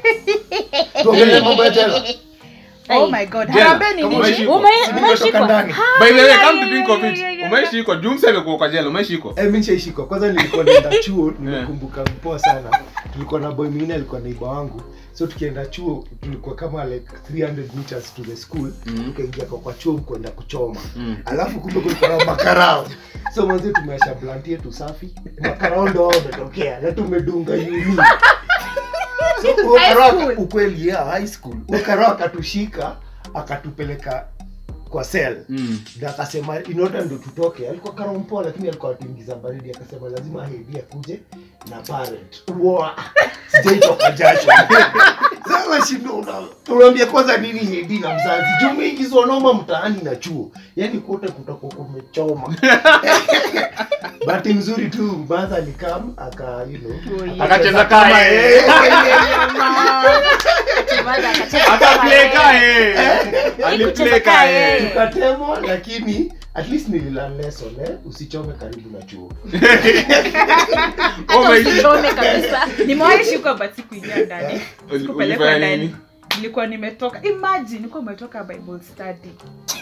Tuongelee mambo ya jela. Oh my god. Harambeni nini? Umeshikwa. By the way, come to think of it. Umeshikwa. Jumse amekuwa kwa jela. Umeshikwa. Mimi nishashikwa. Kwanza nilikuwa naenda chuo, nimekumbuka poa sana. Tulikuwa na boy mwingine alikuwa neighbor wangu. So tukienda chuo tulikuwa kama like 300 meters to the school. Tukaingia kwa chuo kwenda kuchoma. Alafu kumbe kulikuwa na makarao. So mwanzo tumeasha blunt yetu safi. Makarao ndio wametokea. Na tumedunga uni. So ukweli ya high school. Makarao akatushika, akatupeleka kwa cell. Na akasema in order ndo tutoke. Alikuwa karompo lakini alikuwa atuingiza baridi, akasema lazima Heidi akuje na parent. Wow. Sijaitoka jasho. Sasa shindo tunaambia kwanza nini Heidi na mzazi. Juu ingizwa noma mtaani na chuo. Yaani kote kutakuwa kumechoma. Bahati nzuri tu mbaza alikam aka akacheza kama akapleka alipleka tukatemo, lakini at least nililearn lesson usichome karibu na chuo. Usichome kabisa. Nimewahi kwa basi kuingia ndani. Sikupelekwa ndani. Nilikuwa nimetoka. Imagine nilikuwa nimetoka Bible study.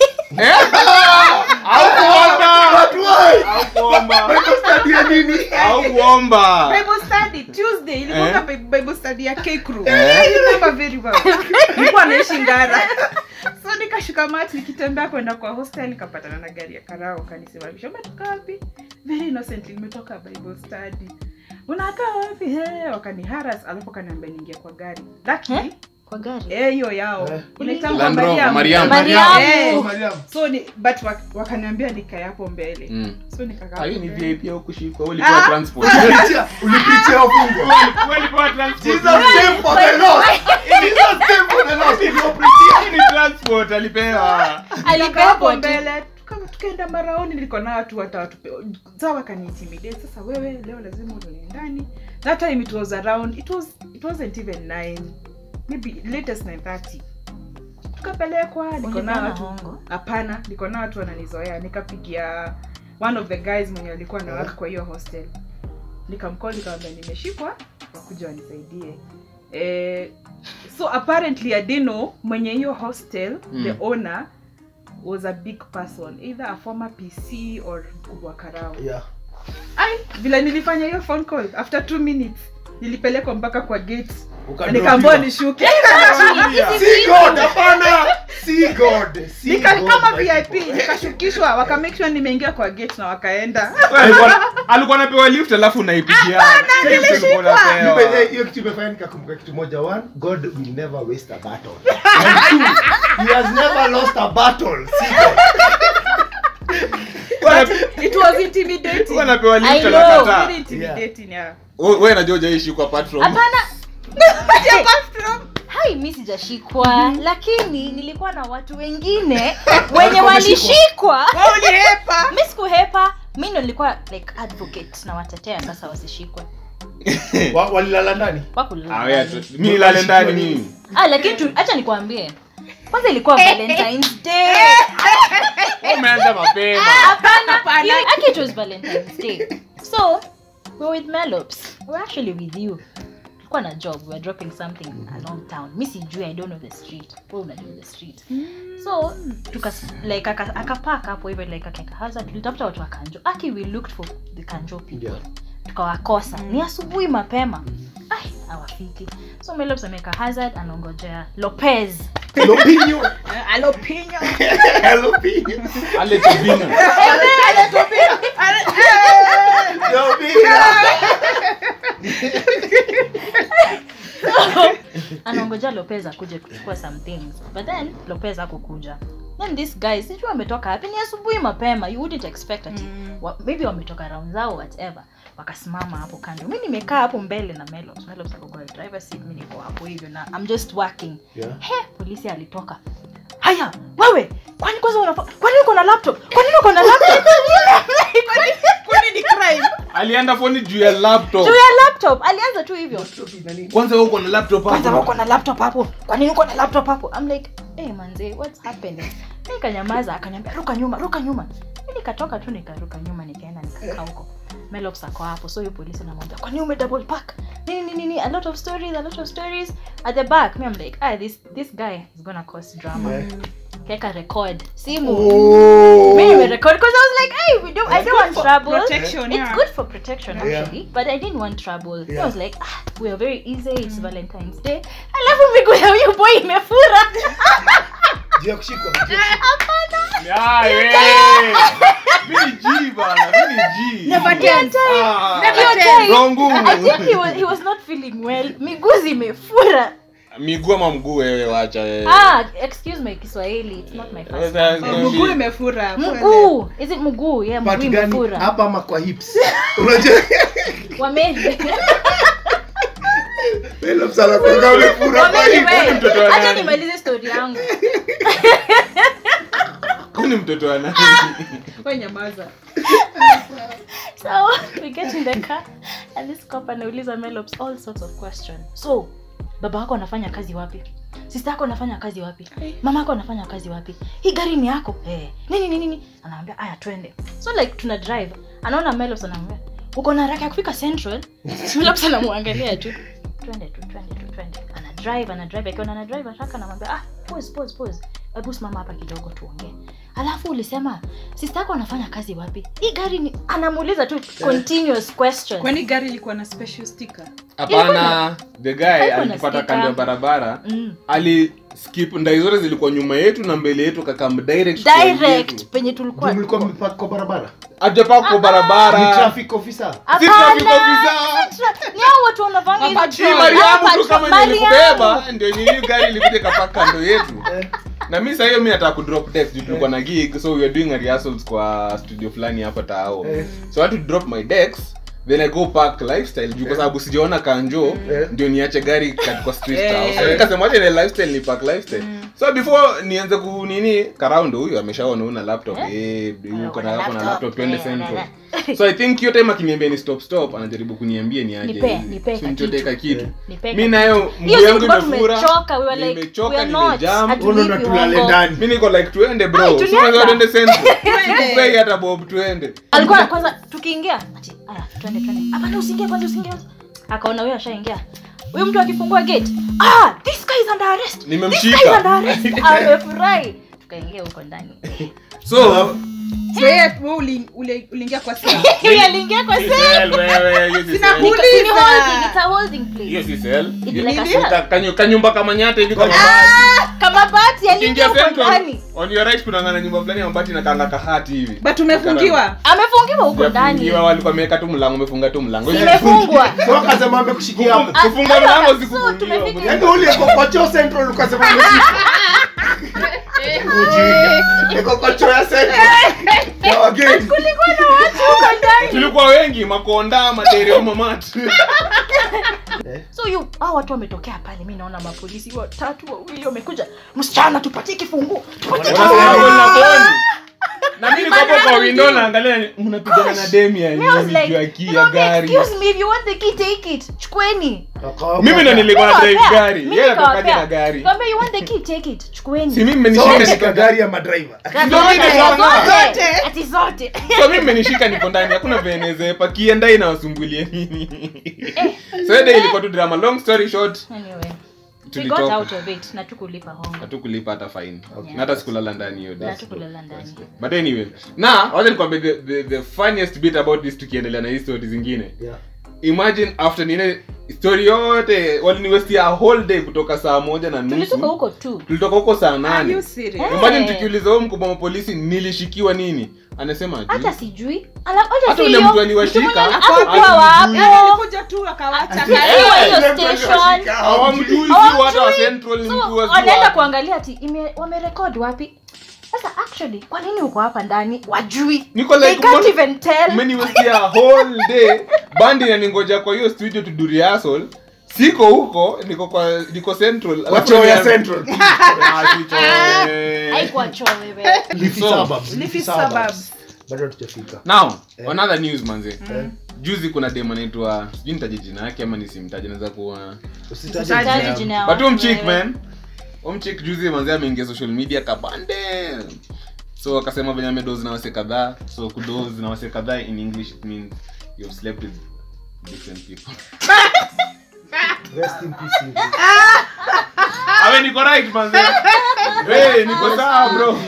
Bible study ya nini? Bible study Tuesday ilikuwa Bible study ya K Crew. Remember very well. Nilikuwa naishi Ngara. So nikashuka mati nikitembea kwenda kwa hostel, nikapatana na gari ya karao, kanisimamisha. Umetoka wapi? Very innocently nimetoka Bible study. Unakaa wapi? Wakaniharas, alafu kaniambia niingie kwa gari. Lakini kwa gari hiyo yao inaitwa Mariam. So but wakaniambia nikae hapo mbele. So nikakaa. Hiyo ni VIP au kushikwa au ilikuwa transport? Ulipitia ufungo. Ilikuwa transport. Jesus name for the Lord. Jesus name for the Lord. Ni transport alipewa. Hapo mbele. Tukaenda maraoni, nilikuwa na watu sawa kaniintimidate. Sasa wewe leo lazima uende ndani. That time it was around it wasn't even 9. Maybe latest 9:30. Tukapelekwa, niko na watu. Hapana, niko na watu wananizoea. Nikapigia one of the guys mwenye alikuwa na work kwa hiyo hostel. Nikamcall, nikamwambia nimeshikwa, wakuja wanisaidie. So apparently I didn't know mwenye hiyo hostel, the owner was a big person, either a former PC or kubwa karao. Yeah. Vile nilifanya hiyo phone call, after 2 minutes nilipelekwa mpaka kwa gate. Nikaambiwa nishuke. See God, hapana. See God. Kama VIP nikashukishwa, waka make sure nimeingia kwa gate na wakaenda. Alikuwa anapewa lift alafu unaipitia. Hiyo kitu imefanya nikakumbuka kitu moja. One, God will never waste a battle. And two, he has never lost a battle. See God. It was intimidating. Wanapewa lift anakataa. Very intimidating, yeah. Wewe na George aishikwa apart from. Hapana. Apart from. Hai, mimi sijashikwa, lakini nilikuwa na watu wengine wenye walishikwa. Wao ulihepa. Mimi sikuhepa. Mimi ndo nilikuwa like advocate na watetea sasa wasishikwe. Walilala ndani? Wakulala. Mimi nilala ndani mimi. Lakini acha nikwambie. Kwanza ilikuwa Valentine's Day. Umeanza mapema. Hapana. It was Valentine's Day. So, we're with Melops. We're actually with you. Tulikuwa na job. We're dropping something along town. Mimi sijui, I don't know the street. Wewe unajua the street. So, like akapark hapo hivyo like akaka hazard. Tulitafuta watu wa Kanjo. We looked for the Kanjo people. Tukawakosa. Ni asubuhi mapema. Hawafiki. So Melops ameka hazard, anongojea Lopez. Lopinho. Alopinho. Anongoja Lopez akuje kuchukua some things. But then Lopez hakukuja. Then this guy, sijui ametoka wapi, ni asubuhi mapema. You wouldn't expect that. Maybe wametoka round zao whatever. Wakasimama hapo kando. Mimi nimekaa hapo mbele na Melops. Melops ako kwa driver seat, mimi niko hapo hivyo na I'm just working. Polisi alitoka. Haya, wewe, kwani kwanza kwani uko na laptop? Kwani uko na laptop? Kwani ni crime? Alienda phone juu ya laptop. Alianza tu hivyo. Kwanza wewe uko na laptop hapo. Kwani uko na laptop hapo? I'm like, hey manze, what's happening? Nikanyamaza, akaniambia ruka nyuma. Mimi nikatoka tu nikaruka nyuma nikaenda nikakaa huko. Melops ako hapo. So yung police anamwambia, "Kwani ume double park?" Nini, a lot of stories at the back. Me I'm like, this guy is going to cause drama. Keka record. Simu. Me record because I was like, "Hey, I don't want trouble." Protection, It's good for protection actually, but I didn't want trouble. Yeah. I was like, we are very easy. It's Valentine's Day. Alafu miguu ya huyu boy imefura. Jia kushikwa. Mimi G bana, mimi G. Never tense. Rongu. I think he was not feeling well. Miguu zimefura. Miguu ama mguu wewe wacha wewe. Excuse my Kiswahili. It's not my first. Mguu imefura. Mguu. Is it mguu? Yeah, mguu imefura. Hapa ama kwa hips. Unajua? Wamezi. Lelo sana kwa imefura. Acha nimalize story yangu. Kuni mtoto ana. Wewe nyamaza. So we get in the car and this cop anauliza Melops all sorts of questions. So baba wako anafanya kazi wapi? Sister yako anafanya kazi wapi? Mama yako anafanya kazi wapi? Hii gari ni yako? Nini? Anaambia aya twende. So like tuna drive. Anaona Melops anamwambia, "Uko na haraka ya kufika Central?" Melops anamwangalia tu. Twende. Anadrive akiwa anadrive haraka anamwambia, pause. Hebu simama hapa kidogo tuongee. Alafu ulisema sister yako anafanya kazi wapi? Hii gari ni anamuuliza tu continuous question. Kwani gari ilikuwa na special sticker? Hapana, the guy alipata kando ya barabara. Ali skip ndai zote zilikuwa nyuma yetu na mbele yetu kakam direct penye tulikuwa. Mlikuwa mmepaka kwa barabara. Hajapaka kwa barabara. Ni traffic officer. Si traffic officer. Ni hao watu wanavanga hizo. Mariamu tu kama nilikubeba ndio ni gari ilikuja kapaka kando yetu. Na mimi sasa mimi nataka ku drop decks juu tulikuwa na gig, so we were doing a rehearsals kwa studio fulani hapa Tao. So I had to drop my decks, then I go park Lifestyle juu kwa sababu sijaona kanjo ndio niache gari kwa street Tao. So nikasema acha ni Lifestyle ni park Lifestyle. So before nianze ku nini Karaundo huyu ameshaona una laptop yuko na laptop twende Central. So I think yote makiniambia ni stop anajaribu kuniambia ni aje. Nitoteka kitu. Mimi nayo mguu yangu imefura. Tumechoka, we were like we are not. Unaona tulale ndani. Mimi niko like tuende bro. Tunaweza twende Central. Tupe hata Bob tuende. Alikuwa kwanza tukiingia ati twende. Hapana usiingie kwanza. Akaona wewe ashaingia. Huyu mtu akifungua gate, this guy is under arrest. Nimemshika. Amefurahi. Tukaingia huko ndani. So wewe uliingia kwa cell. Yeye aliingia kwa cell. Sina kuuliza. It's a holding place. Yes, is cell. It's Kanyumba kama nyata hivi kama kama bati aliingia huko ndani. On your right kuna ngana nyumba fulani ya mabati na kanga kahati hivi. But umefungiwa. Amefungiwa huko ndani. Ni walikuwa wameweka tu mlango, umefunga tu mlango. Imefungwa. So akasema amekushikia hapo. Kufunga mlango sikufungiwa. Yaani ule kwa Choo Central ukasema ameshika. Niko kwa Choo ya Central. Kulikuwa na watu huko ndani. Tulikuwa wengi, makonda, madere, mamati. So watu wametokea pale, mimi naona mapolisi watatu wawili wamekuja. Msichana tupatie kifunguo. Na mimi niko hapo kwa window naangalia mnapigana na Demi ya gari. Excuse me, if you want the key take it. Chukueni. Mimi ndo nilikuwa na drive gari. Yeye akakaja na gari. Kama you want the key take it. Chukueni. Si mimi mmenishika gari ya madriver. Ndio mimi zote. Ati zote. So mimi mmenishika niko ndani, hakuna veneze pakia ndai na wasumbulie nini. So ile ilikuwa tu drama. Long story short. Anyway. We got out of it na tukulipa hongo. Hatukulipa hata fine. Na hata sikulala ndani hiyo day. Tukulala ndani. But anyway, wacha nikwambie the funniest bit about this tukiendelea na history zingine. Yeah. Imagine after nile story yote waliniwestia a whole day kutoka saa 1:30. Tulitoka huko tu. Tulitoka huko saa 8. Are you serious? Imagine tukiuliza huyo mkubwa wa polisi nilishikiwa nini? Anasema hata sijui. Hata ule mtu aliwashika hakuwa wapo. Alikuja tu akawacha hiyo station. Hawamjui watu wa Central ni mtu wa. Wanaenda kuangalia ati wamerecord wapi? Sasa actually kwa nini uko hapa ndani? Wajui. Niko like they can't even tell. Mimi niwestia a whole day. Bandi inaningoja kwa hiyo studio to do rehearsal. Siko huko, niko Central. Wacho ya Central. Haikuwa choo wewe. Leafy suburbs. Bado tutafika. Now, another news manze. Juzi kuna demo anaitwa, sijui nitaje jina yake ama nisimtaje, naweza kuwa usitaje jina. But chick man. Chick juzi manze ameingia social media kabande. So akasema venye amedoze na wase kadhaa. So kudoze na wase kadhaa in English it means you've slept with different people. Rest in peace, Lily. Awe niko right manze. Hey, niko sawa bro.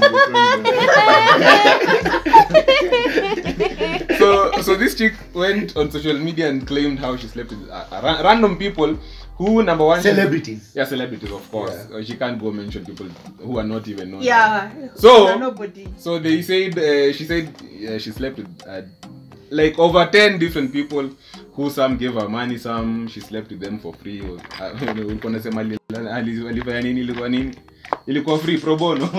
So this chick went on social media and claimed how she slept with random people who, number one, Celebrities. Yeah, celebrities, of course. She can't go mention people who are not even known. Yeah. So Nobody. So they said she said she slept with like over 10 different people who some gave her money, some she slept with them for free. Ulikuwa nasema alifanya nini, ilikuwa nini? Ilikuwa free pro bono.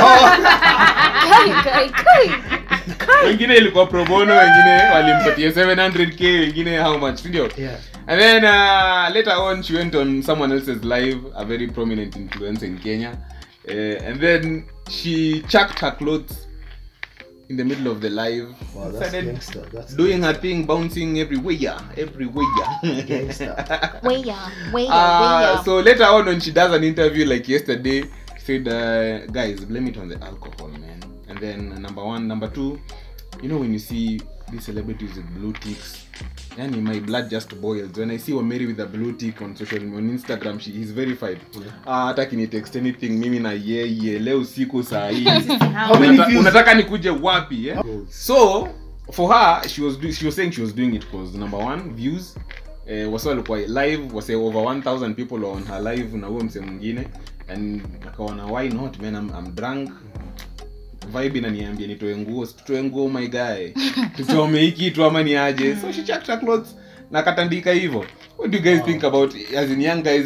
Wengine ilikuwa pro bono, wengine walimpatia 700k, wengine how much, ndio? Yeah. And then later on she went on someone else's live, a very prominent influencer in Kenya. And then she chucked her clothes in the middle of the live. Wow, that's gangster. That's doing her thing, bouncing everywhere. gangster. So later on when she does an interview like yesterday, she said, guys, blame it on the alcohol, man. And then number two, you know when you see these celebrities with blue ticks, and my blood just boils when I see Wameri with a blue tick on Instagram. He's verified. Hata kini text anything mimi na yeye leo siku saa hii. Unataka nikuje wapi, eh? So for her, she was saying she was doing it because number one, views. Wasa walikuwa live, wasa over 1000 people on her live na huyo mse mwingine, and akaona why not, man, I'm drunk. Vibe inaniambia nitoe nguo my guy. Tuchome hiki tu ama ni aje. So she chucked her clothes na katandika hivyo. What do you guys think about, as in young guys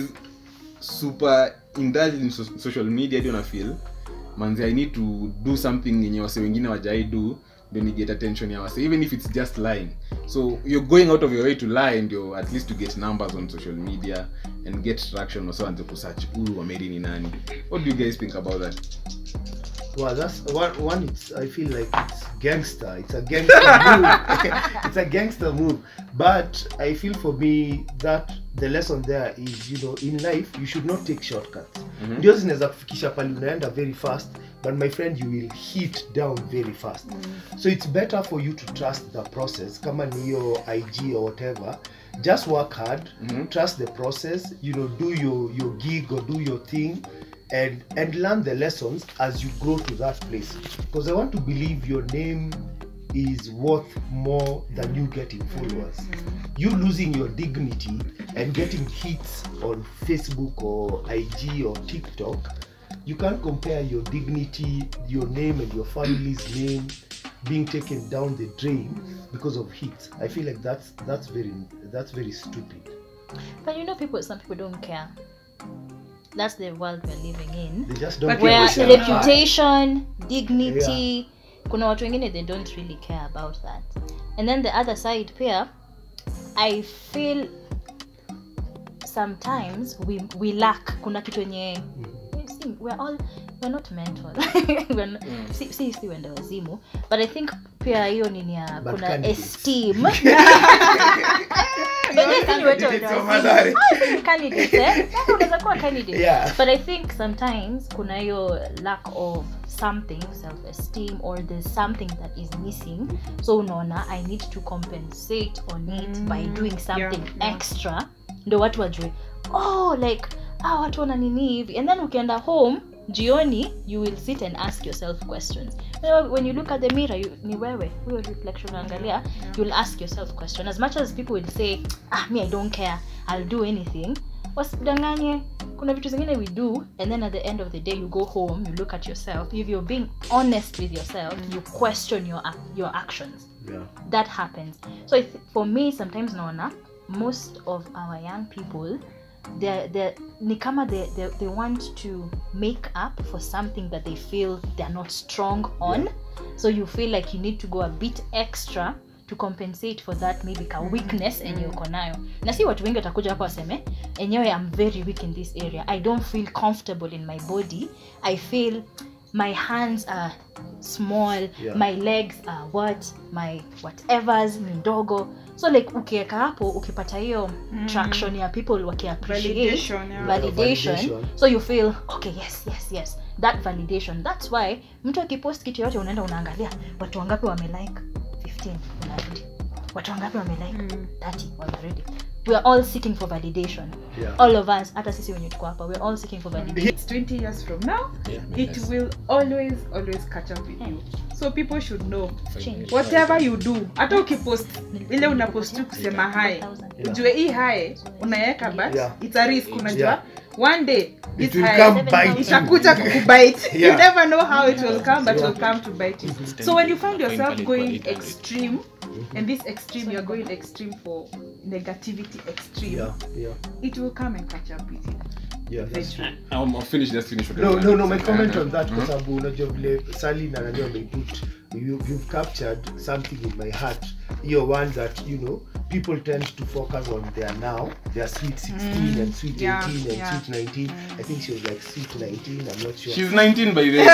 super indulged in social media? Do you feel manzi I need to do something yenye wase wengine wajai do then you get attention ya wase, even if it's just lying? So you're going out of your way to lie and you're at least to get numbers on social media and get traction, also and to search Wameri ni nani. What do you guys think about that? Well, that's one. It's, I feel like it's gangster. It's a gangster move. It's a gangster move. But I feel for me that the lesson there is, you know, in life you should not take shortcuts. Ndio zinaweza kufikisha pale unaenda very fast, but my friend, you will hit down very fast. So it's better for you to trust the process. Kama ni your IG or whatever, just work hard, trust the process. You know, do your gig or do your thing. And learn the lessons as you grow to that place, because I want to believe your name is worth more than you getting followers. You losing your dignity and getting hits on Facebook or IG or TikTok, you can't compare your dignity, your name and your family's name being taken down the drain because of hits. I feel like that's very stupid. But you know, some people don't care. That's the world we're living in. They just don't where care. Reputation, dignity, kuna watu wengine, they don't really care about that. And then the other side pia, I feel sometimes we lack, kuna kitu yenye we're not mentors. Si wenda wazimu, but I think pia hiyo nini ya kuna candidates. Esteem. But I think sometimes kuna hiyo lack of something, self-esteem, or there's something that is missing, so unaona I need to compensate on it by doing something extra, ndo watu wajue like watu wana nini hivi. And then ukienda home jioni, you will sit and ask yourself questions. When you look at the mirror, ni wewe huyo reflection unaangalia, you will ask yourself question. As much as people will say me I don't care, I'll do anything, wasidanganye. Kuna vitu zingine we do, and then at the end of the day you go home, you look at yourself. If you're being honest with yourself, you question your actions. That happens. So for me, sometimes naona most of our young people, they want to make up for something that they feel they're not strong on. So you feel like you need to go a bit extra to compensate for that maybe ka weakness enye uko nayo. Na si watu wengi watakuja hapo waseme enyewe I'm very weak in this area, I don't feel comfortable in my body, I feel my hands are small, my legs are my whatevers ni ndogo. So like ukiweka hapo, ukipata hiyo traction ya people waki-appreciate validation, so you feel okay, yes, that validation. That's why mtu akipost kitu yote unaenda unaangalia watu wangapi wame like 15, unarudi watu wangapi wamelike 30 already. We are all seeking for validation. Yeah. All of us, hata sisi wenye tuko hapa, we are all seeking for validation. It's 20 years from now, it will always catch up with you. So people should know Change. whatever you do, hata ukipost ile unapost tu kusema hi, ujue hii hi unaweka but Yeah. it's a risk, unajua Yeah. one day this It will hi come bite you. itakuja kukubite. You Yeah. never know how it will come, but it Yeah. will come to bite you. So when you find yourself going extreme, and this extreme you're going extreme for negativity extreme, Yeah. it will come and catch up with you. Yeah, that's true. I'll finish what No, you're my saying. comment on that, kwa sababu unajua vile Sally na Nani wameput, you've captured something in my heart. You're one that, you know, people tend to focus on their now, their sweet 16 and sweet 18 and sweet 19. I think she was like sweet 19, I'm not sure. She's 19 by the way.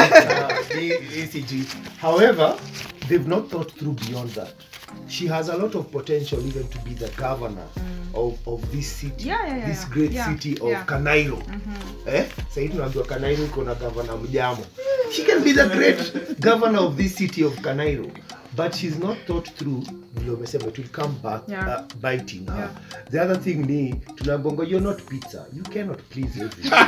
ACG. However, they've not thought through beyond that. She has a lot of potential even to be the governor of this city, this great city of Kanairo. Sasa tunaambiwa Kanairo iko na governor Mjamo. She can be the great governor of this city of Kanairo, but she's not thought through. Vile umesema, it will come back biting her. The other thing ni tunaambiwa you're not pizza, you cannot please everyone.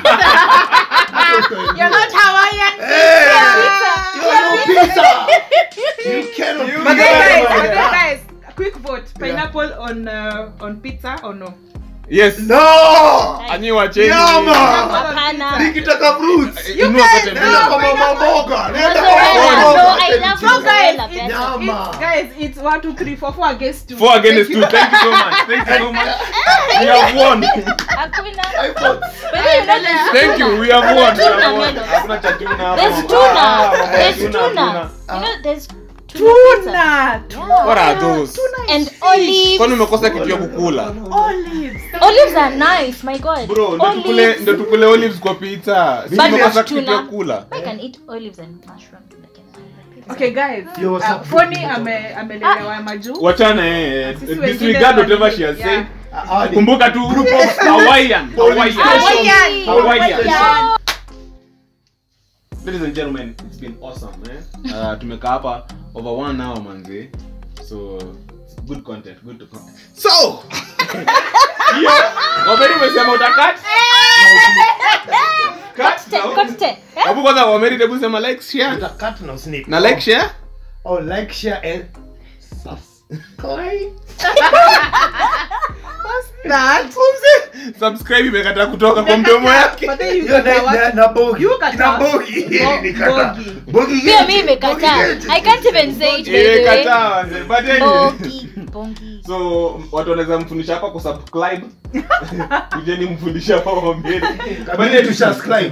You're not Hawaiian. You're no pizza. You cannot please But everyone. then guys, quick vote. Pineapple on pizza or no? Yes. No! Anyi wacheni. Nyama! Hapana. Nikitaka fruits. Inua kote mbele. Nenda kwa mama mboga. Nenda kwa Mozzarella. mama No, mboga. I love So guys, mozzarella better. Nyama. Guys, it's 1, 2, 3, 4, 4 against 2. 4 against 2. Thank you so much. Thank you so much. We have won. Hakuna. I thought, But then you know there's Thank you. We have won. We Tuna have won. melon. Hakuna cha tuna hapa. There's Ah, tuna. There's tuna, tuna. You know there's tuna. Tuna. What are those? And olives. Kwani umekosa kitu ya kukula? Olives. Olives are nice, my God. Bro, Olives. ndo tukule olives kwa pizza. Sisi But tumekosa there's kitu ya tuna. kukula. I can eat olives and mushroom. Okay guys, Yo, what's up? Foni amelelewa majuu. Wachana Sisi disregard wengine whatever she has yeah. said. Kumbuka tu Hawaiian. Hawaiian. Ladies and gentlemen, it's been awesome, tumekaa hapa over 1 hour manze. So good content. So Wameri umesema utakat? Cut. Hapo kwanza Wameri tebu sema like share. cut na snip. Na like share? Oh, like, share and subscribe. That. Subscribe imekata kutoka kwa mdomo yake. But then you Yo, got what? na bogi. You got Na what? bogi. Nikata. Bogi. Bogi. Pia mimi imekataa. I can't even say it by the way. Imekataa manze. But anyway. Bongi. So watu wanaweza mfundisha hapa kusubscribe. Kujeni mfundisha hapa Wameri. Kabla tu subscribe.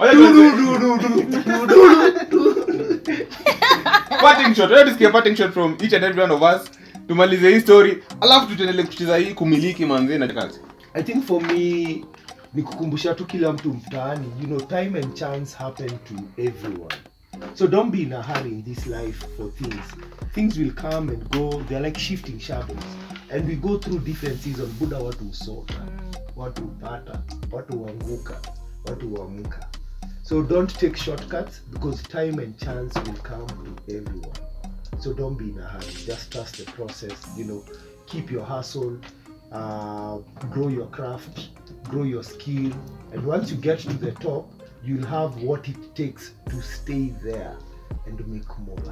Parting shot. Let's get parting shot from each and every one of us. Tumalize hii story. Alafu tutaendelea kucheza hii kumiliki manze na kazi. I think for me ni kukumbusha tu kila mtu mtaani, you know, time and chance happen to everyone. So don't be in a hurry in this life for things. Things will come and go. They're like shifting shadows. And we go through different seasons. Buddha watu usota, watu upata, watu uanguka, watu uamka. So don't take shortcuts because time and chance will come to everyone. So don't be in a hurry. Just trust the process. You know, keep your hustle, grow your craft, grow your skill, and once you get to the top, you'll have what it takes to stay there and make more.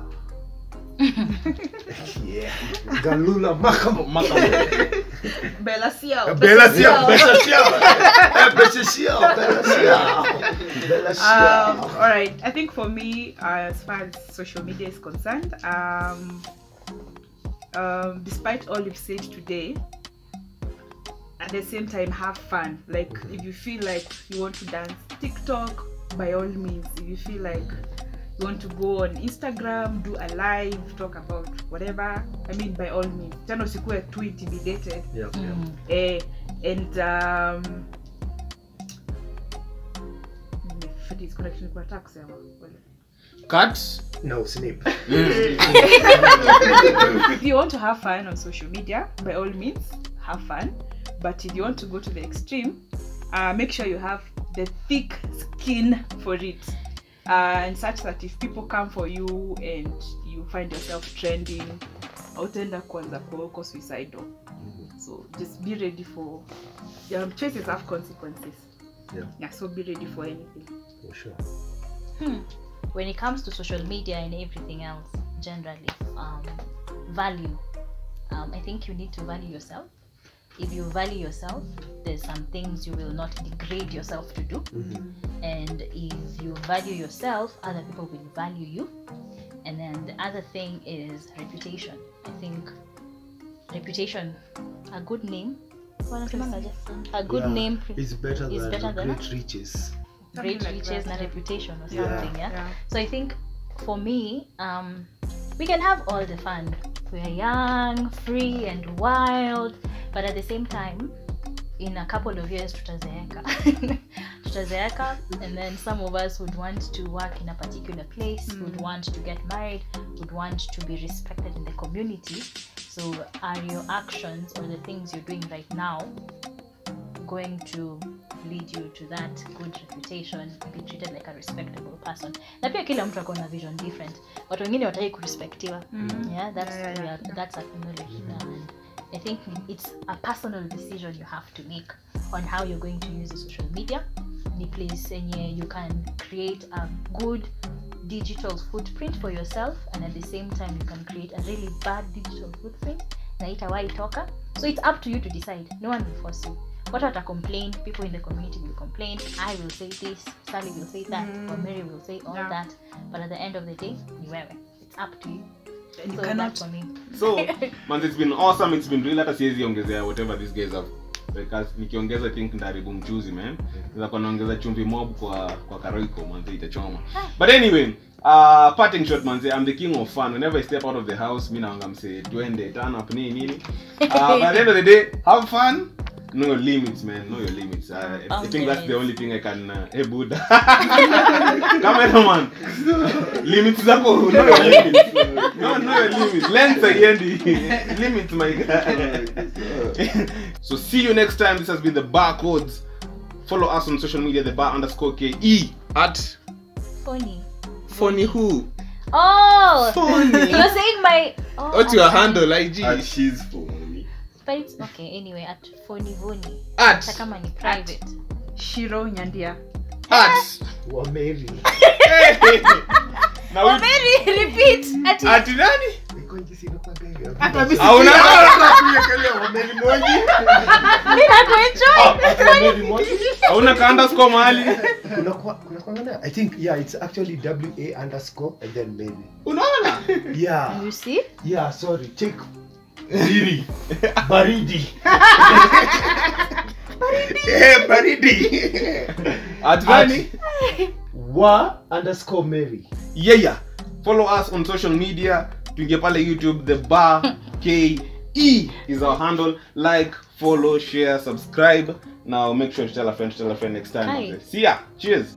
Yeah. Galula Makamo. Bella Ciao. Bella Ciao. Bella Ciao. Bella Ciao. Bella Ciao. All right. I think for me, as far as social media is concerned, despite all you've said today, at the same time, have fun. Like if you feel like you want to dance TikTok, by all means. If you feel like you want to go on Instagram, do a live, talk about whatever, I mean, by all means. Tano sikuwe too intimidated. Yeah. Cut. No, snip. If you want to have fun on social media, by all means, have fun. But if you want to go to the extreme, make sure you have the thick skin for it. And such that if people come for you and you find yourself trending, utaenda kuanza kuwa suicidal. So just be ready for your choices have consequences. Yeah, so be ready for anything. For sure. When it comes to social media and everything else, generally, value. I think you need to value yourself. If you value yourself, there's some things you will not degrade yourself to do. And if you value yourself, other people will value you. And then the other thing is reputation. I think reputation, a good name, a good name is better than great riches. Great riches and reputation or something. Yeah. So I think for me, we can have all the fun. We are young, free and wild, but at the same time, in a couple of years tutazeeka. And then some of us would want to work in a particular place, would want to get married, would want to be respected in the community. So are your actions or the things you're doing right now going to lead you to that good reputation, be treated like a respectable person? Na pia kila mtu akona vision different. Watu wengine wataki kurespectiwa. Yeah, that's acknowledged. I think it's a personal decision you have to make on how you're going to use the social media. Ni place yenye you can create a good digital footprint for yourself, and at the same time you can create a really bad digital footprint na itawahi toka. So it's up to you to decide. No one will force you. What are complain? People in the community will complain. I will say this, Sally will say that, or Mary will say all that. But at the end of the day, ni wewe. It's up to you. And so you cannot. that's for me. So man, it's been awesome, it's been real. Hata siwezi ongezea whatever these guys have, because nikiongeza I think ndaribu mchuzi man. Ndio kwa naongeza chumvi mob kwa karoiko manzi itachoma. But anyway, parting shot manzi, I'm the king of fun. Whenever I step out of the house, mimi naanga mse twende turn up nini. But at the end of the day, have fun. Know your limits, man. Know your limits. I think that's the only thing I can. Hey, Buddha. Come on, man. Limits zako. Know your limits. Know your limits. Length again. Limits, my guy. So see you next time. This has been the Barcodes. Follow us on social media. The bar_KE at. Funny who? Oh. Funny. You're saying my. Oh, What's your handle? IG. She's funny. But it's okay. Anyway, at Fonivoni. At. Kama ni private. Shiro Nyandia. At. Wameri. Now Mary, repeat. at nani? Iko nje sina kwa gari. Hauna Wameri moji. Mimi nakuenjoy. hauna ka underscore mahali. Kuna kwa I think it's actually WA_ and then Mary. Unaona? Yeah. You see? Yeah, sorry. Check. Baridi. Baridi. At nani? _Mary. Yeah. Follow us on social media. Tuingie pale YouTube, the bar_KE is our handle. Like, follow, share, subscribe. Now make sure to tell a friend next time. Hi. See ya. Cheers.